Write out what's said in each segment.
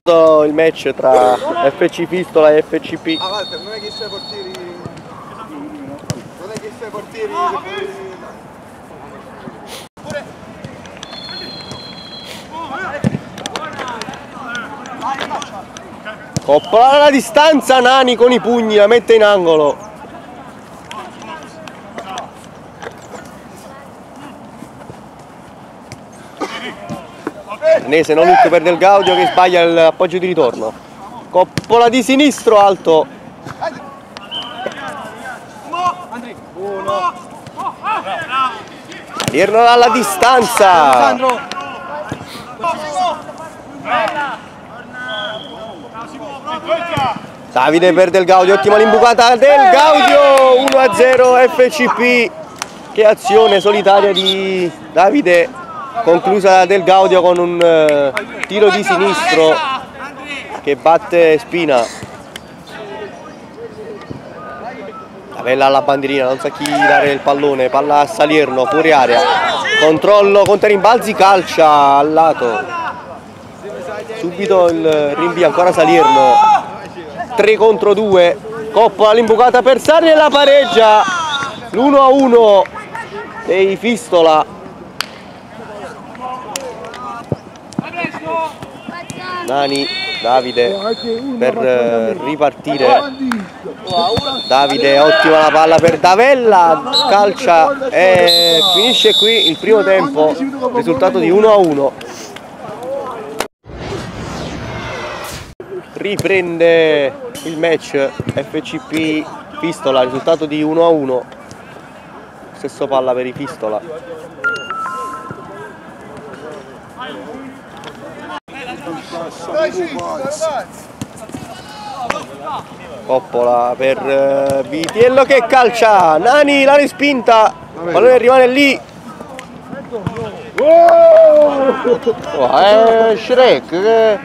Il match tra FC Fistola e FCP. Ah, Walter, non è che sei portieri. Non è che sei portieri. Coppola alla distanza, Nani con i pugni, la mette in angolo. Arnese non look per Del Gaudio che sbaglia l'appoggio di ritorno. Coppola di sinistro, alto. Salerno dalla distanza. Davide per Del Gaudio, ottima l'imbucata Del Gaudio, 1-0 FCP. Che azione solitaria di Davide, conclusa da Del Gaudio con un tiro di sinistro che batte Spina. Lavella alla bandierina, non sa chi dare il pallone, palla a Salerno, fuori area, controllo contro rimbalzi, calcia al lato, subito il rinvio, ancora Salerno, 3 contro 2, Coppola l'imbucata per Sarri e la pareggia, l'1-1 dei Fistola. Nani, Davide per ripartire. Davide, ottima la palla per Davella, calcia e finisce qui il primo tempo, risultato di 1-1. Riprende il match FCP Fistola, risultato di 1-1, stesso palla per i Fistola. Coppola per Vitiello che calcia, Nani la respinta, il pallone rimane lì. Shrek che...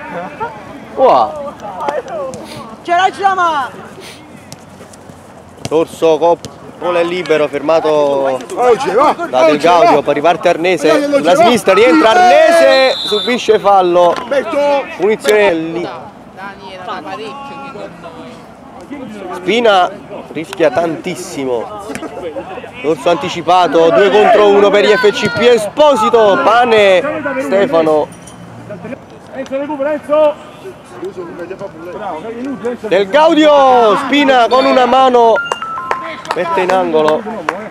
Torso, Coppola è libero, fermato da Del Gaudio, poi riparte Arnese sulla sinistra, rientra Arnese, subisce fallo, punizione lì. Spina rischia tantissimo, dorso anticipato, 2 contro 1 per gli FCP. Esposito, Pane, Stefano, Del Gaudio, Spina con una mano mette in angolo.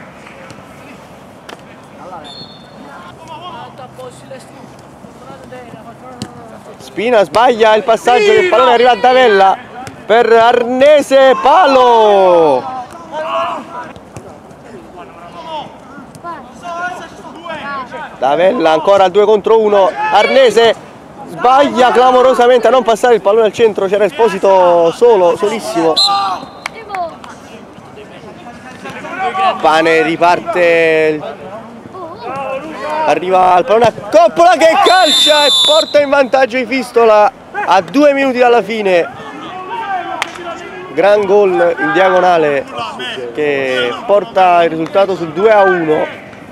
Spina sbaglia il passaggio, il pallone arriva a Davella per Arnese, palo. Davella ancora al 2 contro 1, Arnese sbaglia clamorosamente a non passare il pallone al centro, c'era Esposito solissimo. Pane riparte, arriva al pallone a Coppola che calcia e porta in vantaggio i Fistola a 2 minuti dalla fine. Gran gol in diagonale che porta il risultato sul 2-1.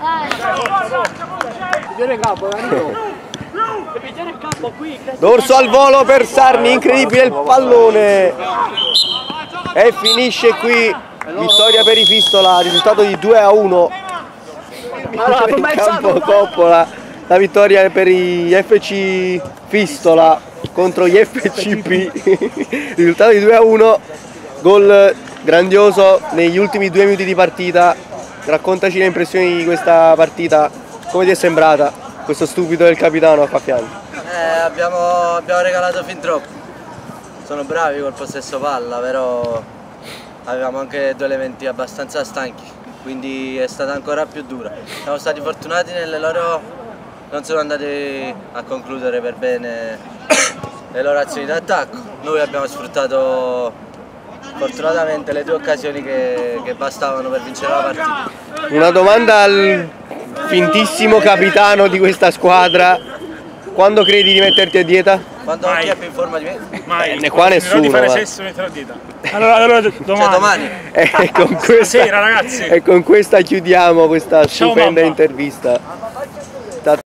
Dorso al volo per Sarni, incredibile il pallone e finisce qui, vittoria per i Fistola, risultato di 2-1. In campo Coppola, la vittoria per i FC Fistola contro gli FCP, risultato di 2-1, gol grandioso negli ultimi 2 minuti di partita. Raccontaci le impressioni di questa partita, come ti è sembrata questo stupido del capitano a Faffiani? Abbiamo regalato fin troppo, sono bravi col possesso palla, però avevamo anche 2 elementi abbastanza stanchi, quindi è stata ancora più dura. Siamo stati fortunati nelle loro, non sono andati a concludere per bene le loro azioni d'attacco. Noi abbiamo sfruttato fortunatamente le 2 occasioni che bastavano per vincere la partita. Una domanda al fintissimo capitano di questa squadra: quando credi di metterti a dieta? Quando chi è più in forma di me? Mai. Qua nessuno. Di fare sesso e metterò a dieta. Allora domani. Cioè, domani. Sera, ragazzi. E con questa chiudiamo questa stupenda intervista.